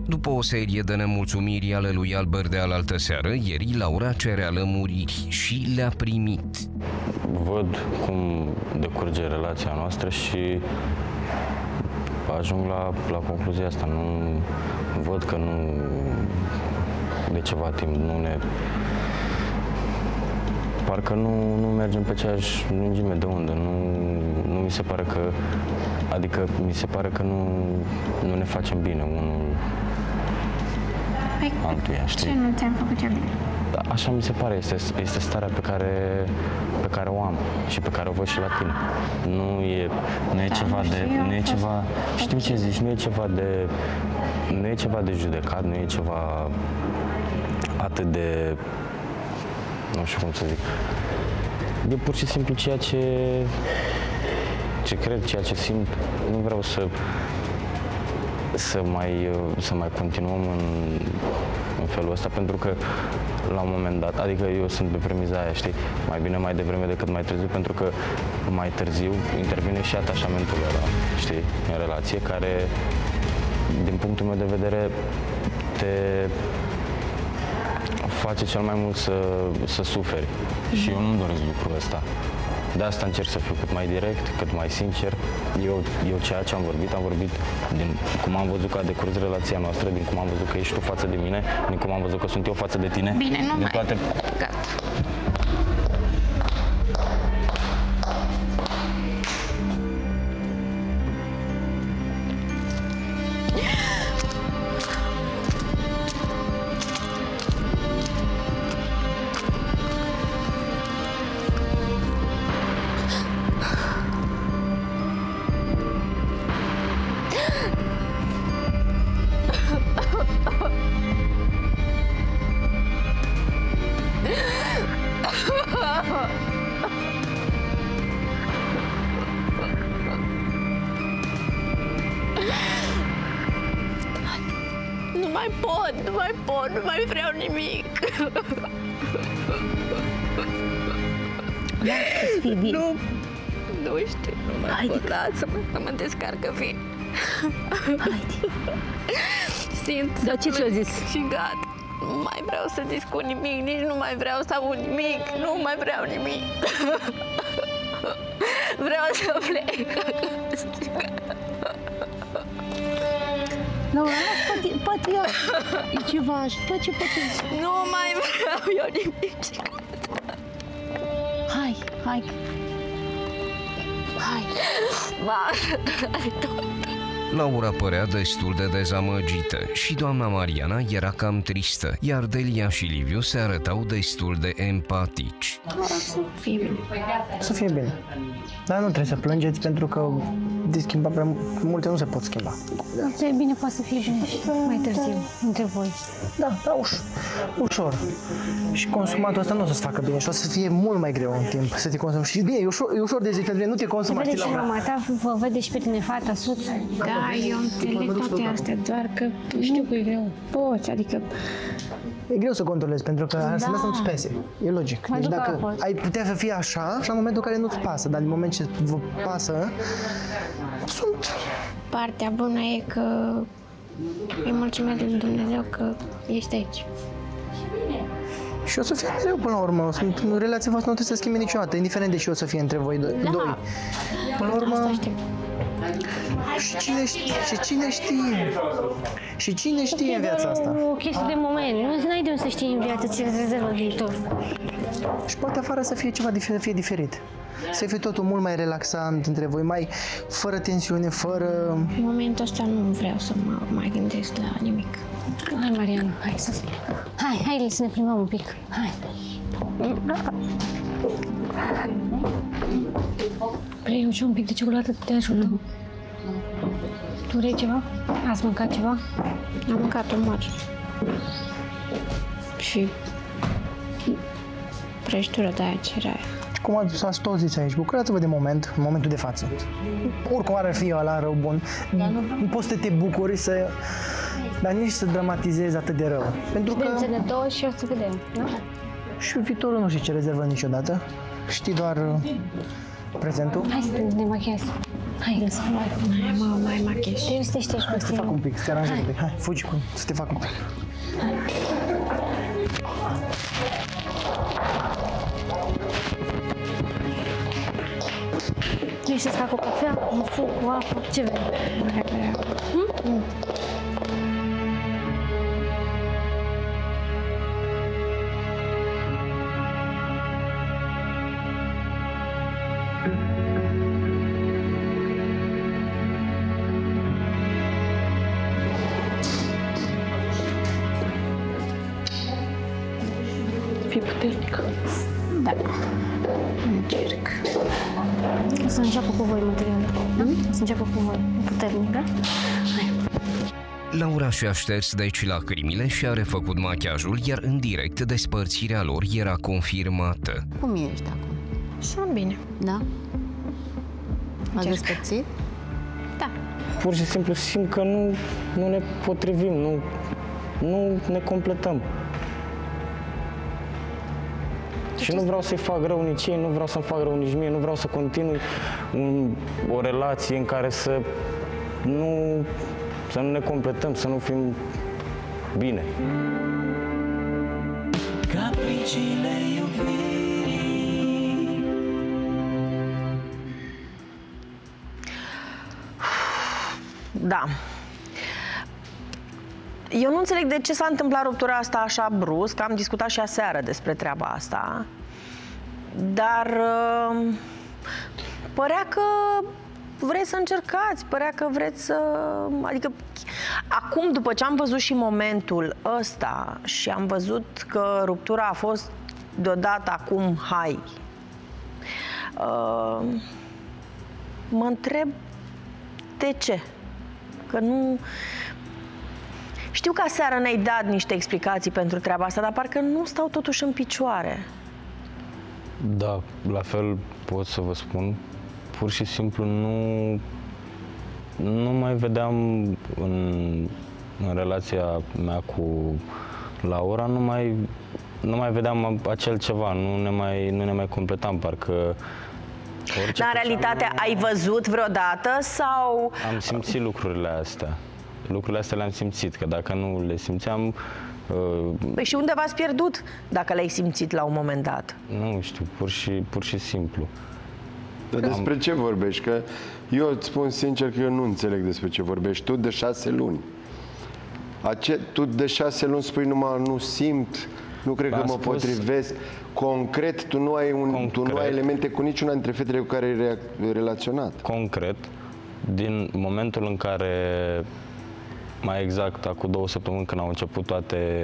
După o serie de nemulțumiri ale lui Albert de alaltăseară, ieri Laura cerea lămuriri și le-a primit. Văd cum decurge relația noastră și ajung la concluzia asta. Nu văd că nu de ceva timp parcă nu mergem pe aceeași lungime de undă. Nu mi se pare că, adică mi se pare că nu ne facem bine unul altuia, știi? Ce nu ți-am făcut cea bine? Așa mi se pare, este starea pe care o am și pe care o văd și la tine. Nu e ceva, știu ce zici, nu e ceva de judecat, nu e ceva atât de, nu știu cum să zic. E pur și simplu ceea ce cred, ceea ce simt. Nu vreau să mai continuăm în felul ăsta, pentru că la un moment dat, adică eu sunt pe premiza aia, știi, mai bine mai devreme decât mai târziu, pentru că mai târziu intervine și atașamentul ăla, știi, în relație, care, din punctul meu de vedere, te face cel mai mult să suferi. Și eu nu-mi doresc lucrul ăsta. De asta încerc să fiu cât mai direct, cât mai sincer. Eu ceea ce am vorbit din cum am văzut că a decurs relația noastră, din cum am văzut că ești tu față de mine, din cum am văzut că sunt eu față de tine. Bine, nu din mai... toate... Gata. Nu mai vreau nimic. Nu știu, nu mai pot, lasă-mă, să mă descarcă vin. Simt. Dar ce ți-a zis? Și gata. Nu mai vreau să discut nimic, nici nu mai vreau să aud nimic, nu mai vreau nimic. Vreau să plec. Laura, poate eu... E ceva, poate. Nu mai vreau eu nimic. Hai. Ai tot. Laura părea destul de dezamăgită și doamna Mariana era cam tristă, iar Delia și Liviu se arătau destul de empatici. Să fie bine. Dar nu trebuie să plângeți, pentru că de schimba prea multe nu se pot schimba. E bine, poate să fie bine și mai târziu, între voi. Da, ușor. Și consumatul ăsta nu o să-ți facă bine și o să fie mult mai greu în timp să te consumi. Și bine, e ușor de zi pentru nu te consuma, știi, Vede și mama ta, vă vede și pe tine fata, soțul. Da, eu înțeleg toate astea, doar că știu că e greu. Poți, adică... E greu să controlezi, pentru că asta nu-ți pese. E logic. Deci dacă ai putea să fie așa, și în momentul în care nu-ți pasă, dar din moment ce vă pasă, sunt... Partea bună e că îi mulțumesc lui Dumnezeu că ești aici. Și o să fie mereu până la urmă. Relația voastră nu trebuie să schimbe niciodată, indiferent de ce o să fie între voi doi. Până la urmă... Asta știu. Și cine știe în viața asta? O chestie de moment. Nu n-ai de unde să știi în viață ce îți rezervă viitor. Și poate afară să fie ceva diferit. Să fie totul mult mai relaxant între voi, mai fără tensiune, fără... În momentul ăsta nu vreau să mă mai gândesc la nimic. Hai, Mariana, hai să... Hai să ne plimbăm un pic. Hai. Vrei eu și un pic de ciocolată? Te ajută. Tu vrei ceva? Ați mâncat ceva? Am mâncat un măr. Și prăjitură de aia ce era aia. Cum ați toți zis aici, bucurați-vă de moment, în momentul de față. Oricum ar fi ăla rău bun. Nu poți să te bucuri, dar nici să dramatizezi atât de rău. Pentru că... Suntem două și o să vedem, nu? Și viitorul nu știi ce rezervă niciodată. Știi doar Prezentul? Hai să te demachiezi. Hai, să Mai machiez. te știi Să te fac un pic, să te aranjezi un pic. Hai, fugi cu să te fac un pic. Vrei să-ți fac o cafea, un suc, o apă, ce vrei? Fii puternică. Da. Încerc. O să înceapă cu voi materialul. Da? O să înceapă cu voi. Puternic, da? Hai. Laura și-a șters deci lacrimile și a refăcut machiajul, iar în direct despărțirea lor era confirmată. Cum ești acum? Sunt bine. Da? M-a Încerc. despărțit? Da. Pur și simplu simt că nu ne potrivim, nu ne completăm. Și nu vreau să-i fac rău nici ei, nu vreau să-mi fac rău nici mie, nu vreau să continui o relație în care să nu ne completăm, să nu fim bine. Capriciile iubirii. Da. Eu nu înțeleg de ce s-a întâmplat ruptura asta așa brusc, am discutat și aseară despre treaba asta, dar părea că vreți să încercați, părea că vreți să... Adică, acum, după ce am văzut și momentul ăsta și am văzut că ruptura a fost deodată acum, hai, mă întreb de ce? Că nu... Știu că aseară ne-ai dat niște explicații pentru treaba asta, dar parcă nu stau totuși în picioare. Da, la fel pot să vă spun. Pur și simplu nu mai vedeam în relația mea cu Laura, nu mai vedeam acel ceva, nu ne mai completam, parcă orice. Dar în realitate ai văzut vreodată sau... Am simțit lucrurile astea. Lucrurile astea le-am simțit, că dacă nu le simțeam... Păi și unde v-ați pierdut dacă le-ai simțit la un moment dat? Nu știu, pur și simplu. Dar despre ce vorbești? Că eu îți spun sincer că eu nu înțeleg despre ce vorbești. Tu de 6 luni. Tu de 6 luni spui numai nu simt, nu cred că mă potrivesc. Concret, tu nu ai elemente cu niciuna dintre fetele cu care ai relaționat. Concret, din momentul în care, mai exact acum 2 săptămâni, când au început toate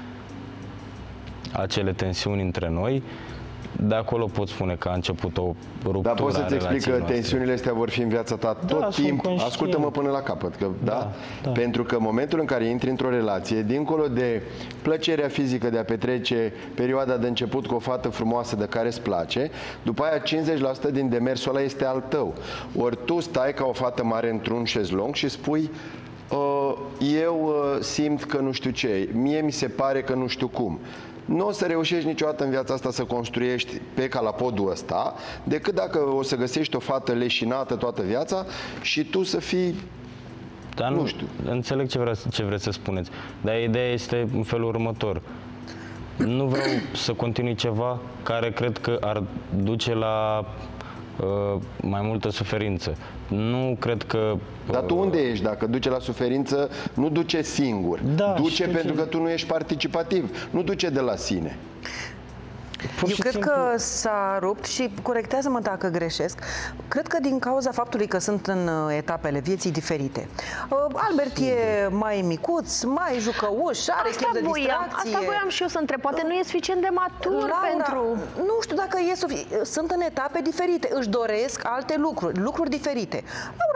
acele tensiuni între noi, de acolo pot spune că a început o ruptură. Dar poți să-ți explic că tensiunile astea vor fi în viața ta tot timpul. Ascultă-mă până la capăt. Că, da? Pentru că în momentul în care intri într-o relație, dincolo de plăcerea fizică de a petrece perioada de început cu o fată frumoasă de care îți place, după aia 50% din demersul ăla este al tău. Ori tu stai ca o fată mare într-un șezlong și spui eu simt că nu știu ce, mie mi se pare că nu știu cum. Nu o să reușești niciodată în viața asta să construiești pe calapodul ăsta, decât dacă o să găsești o fată leșinată toată viața și tu să fii, dar nu știu. Înțeleg ce vreți să spuneți, dar ideea este în felul următor. Nu vreau să continui ceva care cred că ar duce la mai multă suferință. Nu cred că... Dar tu unde ești? Dacă duce la suferință, nu duce singur. Da, duce pentru că tu nu ești participativ. Nu duce de la sine. Eu cred că s-a rupt și corectează-mă dacă greșesc. Cred că din cauza faptului că sunt în etapele vieții diferite. Albert e mai micuț, mai jucăuș, are chef de distracție. Asta voiam și eu să întreb. Poate nu e suficient de matur Laura, pentru... Nu știu dacă sunt în etape diferite. Își doresc alte lucruri diferite. Laura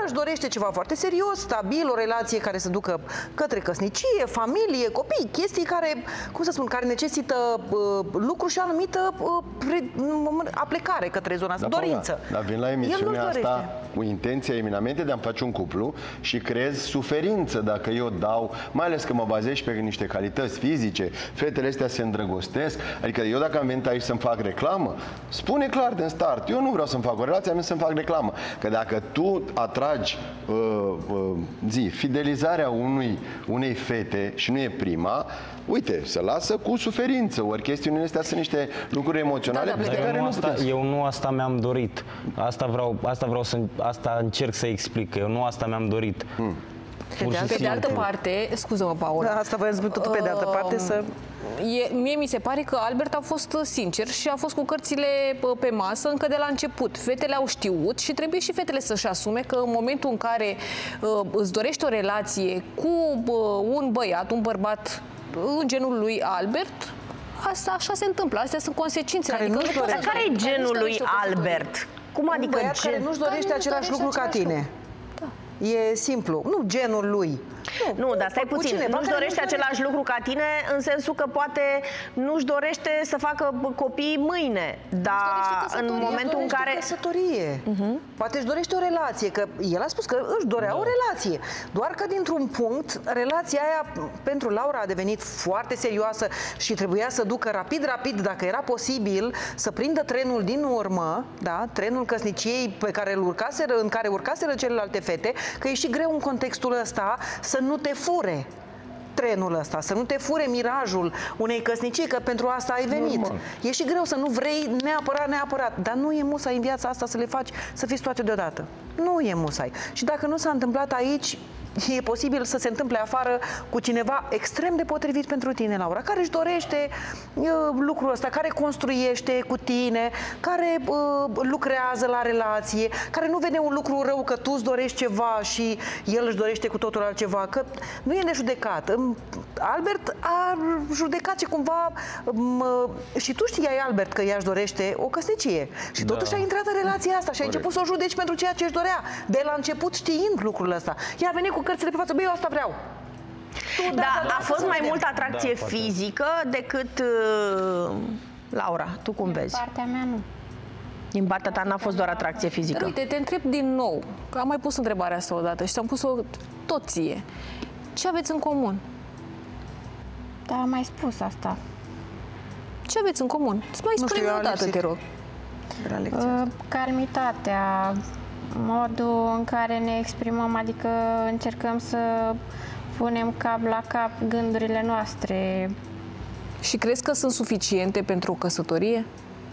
Laura își dorește ceva foarte serios, stabil, o relație care să ducă către căsnicie, familie, copii, chestii care, cum să spun, care necesită lucru și o anumită aplecare către zona asta, dorință. Dar vin la emisiunea asta cu intenția eminamente de a-mi face un cuplu și creez suferință dacă eu dau, mai ales că mă bazez pe niște calități fizice, fetele astea se îndrăgostesc, adică eu dacă am venit aici să-mi fac reclamă, spune clar din start, eu nu vreau să-mi fac o relație, am venit să-mi fac reclamă. Că dacă tu atragi fidelizarea unei fete și nu e prima, uite, se lasă cu suferință, ori chestiunile astea sunt niște lucruri emoționale pe care nu puteți. Eu nu asta mi-am dorit. Asta încerc să explic, că eu nu asta mi-am dorit. Pe de altă parte, scuză-mă, Paul. Asta voiam să spun tot pe de altă parte să... Mie mi se pare că Albert a fost sincer și a fost cu cărțile pe masă încă de la început. Fetele au știut și trebuie și fetele să-și asume că în momentul în care îți dorești o relație cu un băiat, un bărbat în genul lui Albert, asta așa se întâmplă, astea sunt consecințele. Care care e genul lui Albert? Cum adică un băiat care nu-și dorește același lucru ca tine. E simplu. Nu genul lui. Nu, dar stai puțin. Nu-și dorește același lucru ca tine în sensul că poate nu-și dorește să facă copii mâine. Dar în momentul în care... căsătorie. Poate își dorește o relație. Că el a spus că își dorea o relație. Doar că dintr-un punct, relația aia pentru Laura a devenit foarte serioasă și trebuia să ducă rapid, dacă era posibil, să prindă trenul din urmă, da? Trenul căsniciei în care urcaseră celelalte fete, că e și greu în contextul ăsta să nu te fure trenul ăsta, să nu te fure mirajul unei căsnicii, că pentru asta ai venit. Normal. E și greu să nu vrei neapărat, dar nu e musai în viața asta să le faci să fiți toate deodată. Nu e musai. Și dacă nu s-a întâmplat aici, e posibil să se întâmple afară cu cineva extrem de potrivit pentru tine, Laura, care își dorește lucrul ăsta, care construiește cu tine, care lucrează la relație, care nu vede un lucru rău că tu îți dorești ceva și el își dorește cu totul altceva, că nu e de judecat. Albert a judecat și cumva și tu știai, Albert, că ea își dorește o căsnicie și totuși a intrat în relația asta și a început să o judeci pentru ceea ce își dorea, de la început știind lucrul ăsta. Ea a venit cu cărțile pe față, băi, eu asta vreau. A fost mai mult atracție fizică decât Laura, tu cum vezi? Din partea mea nu. Din partea ta n-a fost doar atracție fizică. Uite, te întreb din nou, că am mai pus întrebarea asta odată și ți-am pus-o tot ție. Ce aveți în comun? Da, am mai spus asta. Ce aveți în comun? Îți mai spune o dată, te rog. Calmitatea, modul în care ne exprimăm, adică încercăm să punem cap la cap gândurile noastre. Și crezi că sunt suficiente pentru o căsătorie?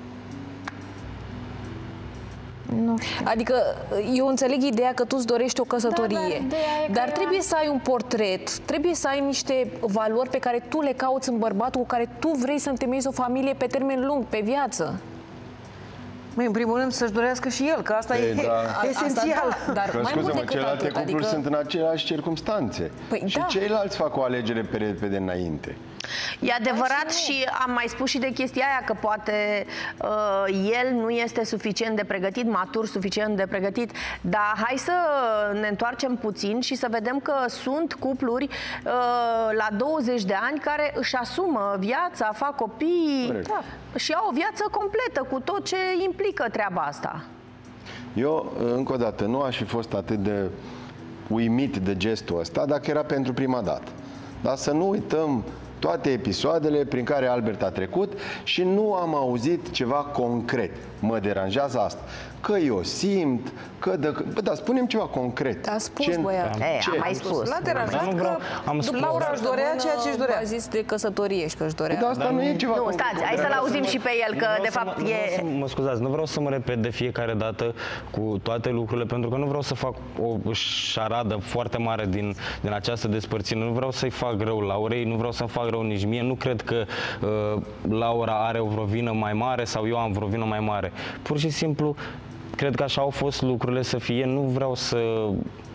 Nu știu. Adică eu înțeleg ideea că tu îți dorești o căsătorie, dar trebuie să ai un portret, trebuie să ai niște valori pe care tu le cauți în bărbatul cu care tu vrei să întemeiezi o familie pe termen lung, pe viață. În primul rând să-și dorească și el, că asta e esențial. Asta, dar mai mult decât celelalte atât, cupluri sunt în aceleași circumstanțe. Și ceilalți fac o alegere repede înainte. E adevărat și am mai spus și de chestia aia că poate el nu este suficient de pregătit, matur suficient de pregătit, dar hai să ne întoarcem puțin și să vedem că sunt cupluri la 20 de ani care își asumă viața, fac copii și au o viață completă cu tot ce implică treaba asta. Eu, încă o dată, nu aș fi fost atât de uimit de gestul ăsta dacă era pentru prima dată. Dar să nu uităm toate episoadele prin care Albert a trecut și nu am auzit ceva concret. Mă deranjează asta. Că eu simt, că... Dar spunem ceva concret. A spus, băiat. Am mai spus. L-a deranjat că Laura își dorea ceea ce își dorea. A zis de căsătorie și că își dorea. Dar asta nu e ceva concret. Nu, stați, hai să-l auzim și pe el, că de fapt e... Mă scuzați, nu vreau să mă repet de fiecare dată cu toate lucrurile, pentru că nu vreau să fac o șaradă foarte mare din această despărțire. Nu vreau să-i fac rău Laurei, nu vreau să-mi fac rău nici mie. Nu cred că Laura are o vreo vină mai mare sau eu am vreo vină mai mare. Pur și simplu, cred că așa au fost lucrurile să fie. Nu vreau să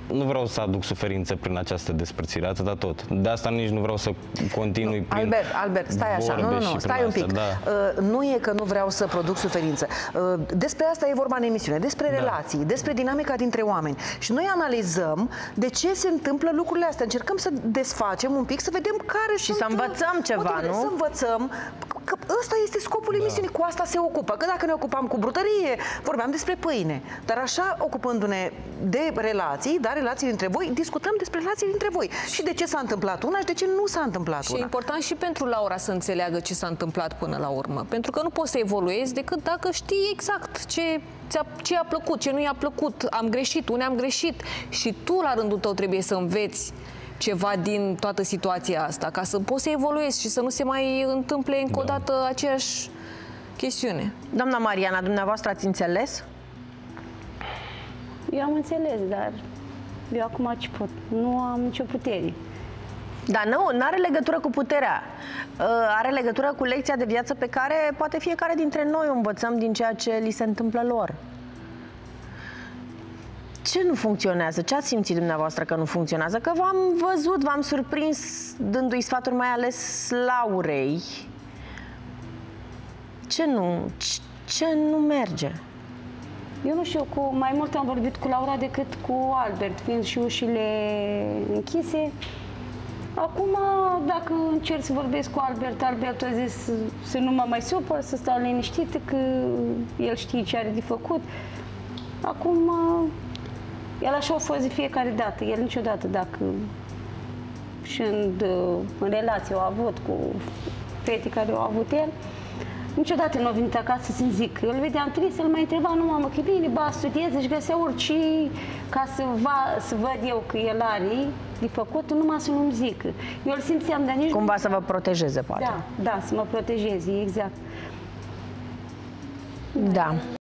Nu vreau să aduc suferință prin această despărțire, atâta tot. De asta nici nu vreau să continui prin Albert, stai așa, nu, stai un pic. Nu e că nu vreau să produc suferință. Despre asta e vorba în emisiune, despre relații, despre dinamica dintre oameni. Și noi analizăm de ce se întâmplă lucrurile astea. Încercăm să desfacem un pic, să vedem care și să învățăm ceva, nu? Să învățăm. Că ăsta este scopul emisiunii, cu asta se ocupă. Că dacă ne ocupam cu brutărie, vorbeam despre pâine. Dar așa, ocupându-ne de relații, da, relații dintre voi, discutăm despre relații dintre voi. Și de ce s-a întâmplat una și de ce nu s-a întâmplat una. Și e important și pentru Laura să înțeleagă ce s-a întâmplat până la urmă. Pentru că nu poți să evoluezi decât dacă știi exact ce i-a plăcut, ce nu i-a plăcut. Am greșit, unde am greșit. Și tu, la rândul tău, trebuie să înveți ceva din toată situația asta, ca să poți să evoluezi și să nu se mai întâmple încă o dată aceeași chestiune. Doamna Mariana, dumneavoastră ați înțeles? Eu am înțeles, dar eu acum ce pot? Nu am nicio putere. Dar nu are legătură cu puterea. Are legătură cu lecția de viață pe care poate fiecare dintre noi o învățăm din ceea ce li se întâmplă lor. Ce nu funcționează? Ce ați simțit dumneavoastră că nu funcționează? Că v-am văzut, v-am surprins dându-i sfaturi mai ales Laurei. Ce nu merge? Eu nu știu, mai mult am vorbit cu Laura decât cu Albert, fiind și ușile închise. Acum, dacă încerc să vorbesc cu Albert, Albert a zis să nu mă mai supăr, să stau liniștită, că el știe ce are de făcut. Acum, el așa a fost de fiecare dată. El niciodată, dacă și în relație au avut cu fete care au avut el, niciodată nu a venit acasă să-mi zic. Eu îl vedeam trist, îl mai întreba, nu mamă, că bine, ba, studiez, își găsea orice ca să văd eu că el are de făcut, numai să nu-mi zică. Eu îl simțeam, dar nici... Cumva să vă protejeze, poate. Da, să mă protejeze, exact. Da.